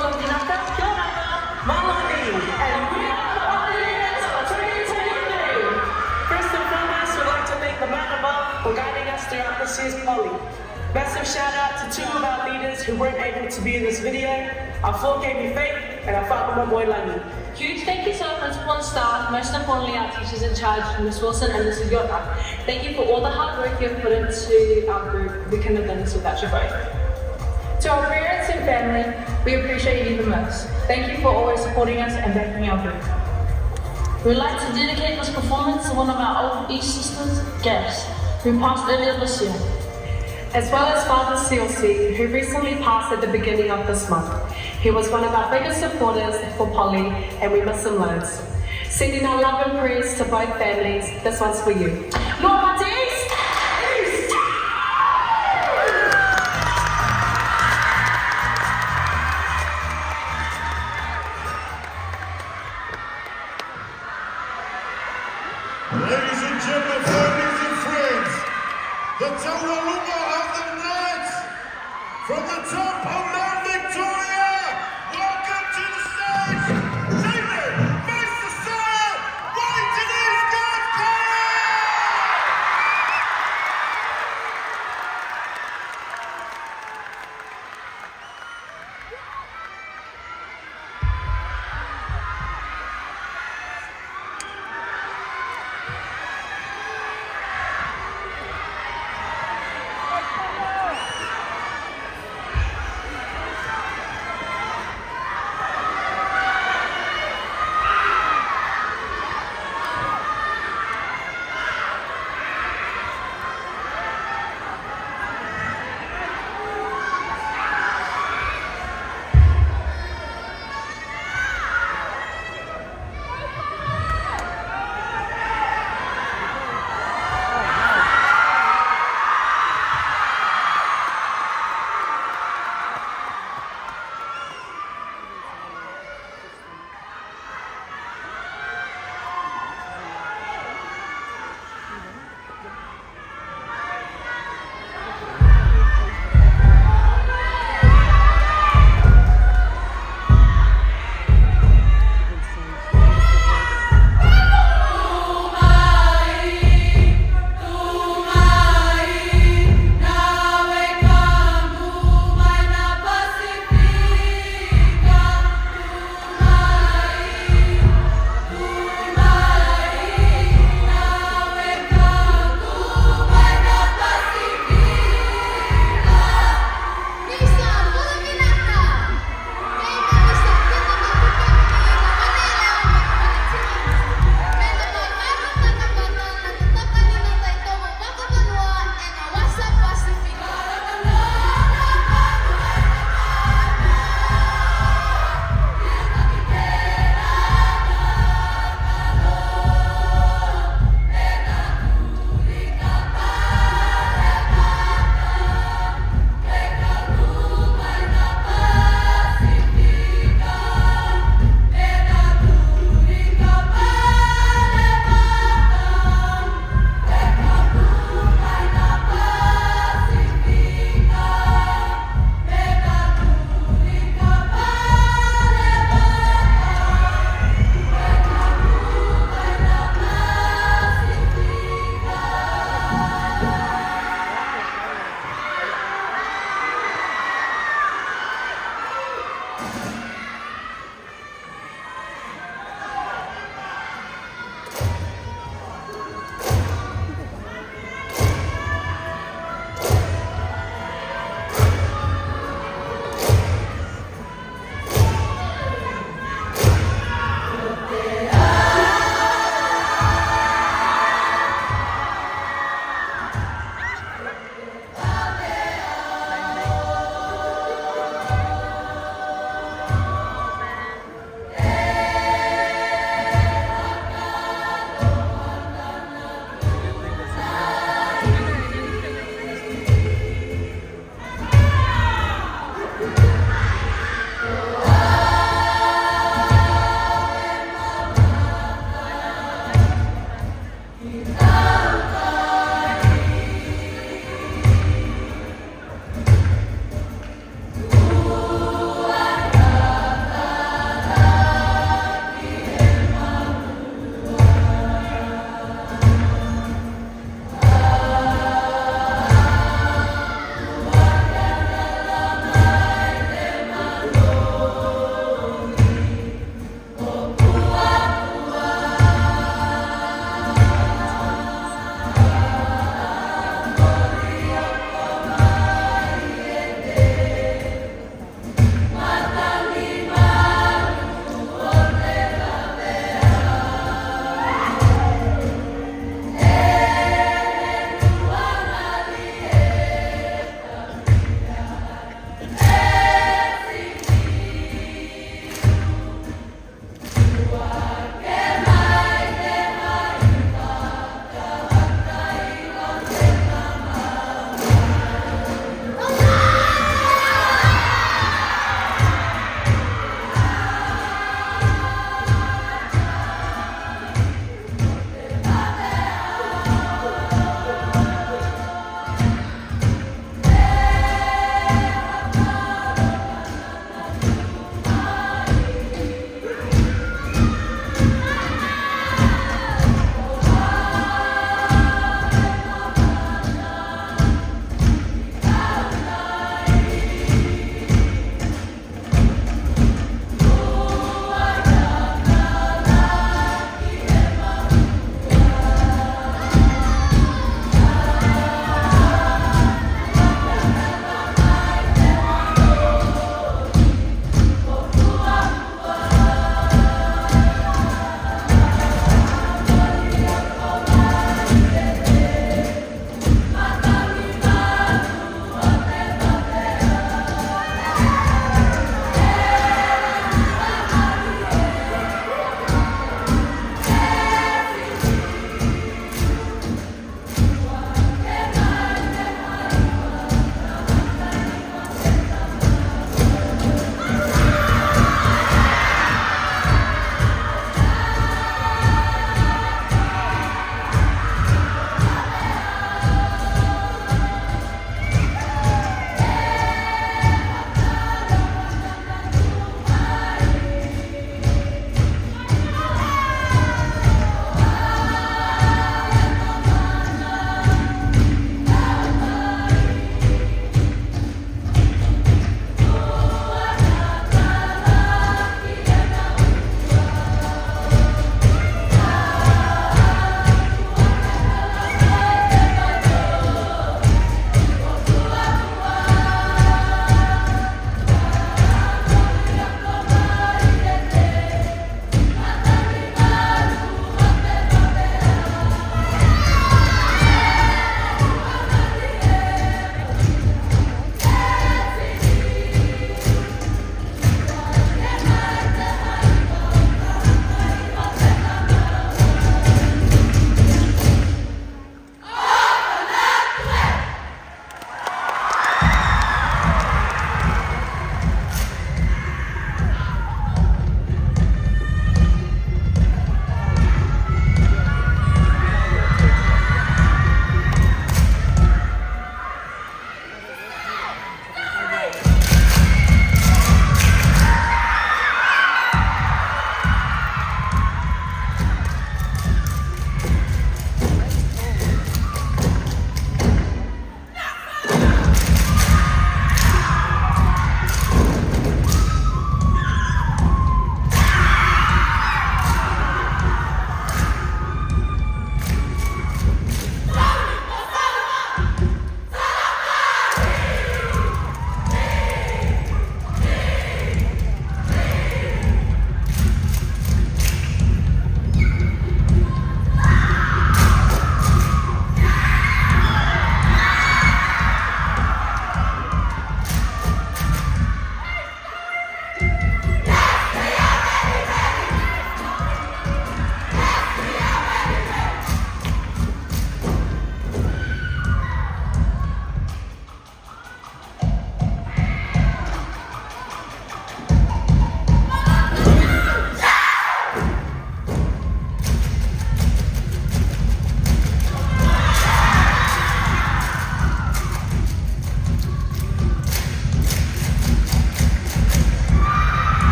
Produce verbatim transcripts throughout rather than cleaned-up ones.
Salam Dinata, Kia ora, Malani, and we are the audience for twenty twenty-three. First and foremost, we'd like to thank the Manama for guiding us throughout this year's Poly. Massive shout out to two of our leaders who weren't able to be in this video. Our four gave me faith, and our father, my boy Lani. Huge thank you to our principal and staff, most importantly our teachers in charge, Miz Wilson and Missus Yota. Thank you for all the hard work you've put into our group. We couldn't have done this without you both. To our parents and family, we appreciate you the most. Thank you for always supporting us and backing our group. We'd like to dedicate this performance to one of our old East Sisters, Gas, who passed earlier this year. As well as Father Sealsey, who recently passed at the beginning of this month. He was one of our biggest supporters for Poly, and we miss him loads. Sending our love and prayers to both families, this one's for you. Lord Matis! Ladies and gentlemen, families and friends, the Tauranga of the night, from the top of Mount Victoria, welcome to the stage, David Meister, Wellington East Golf Club!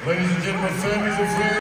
Ladies and gentlemen, families and friends.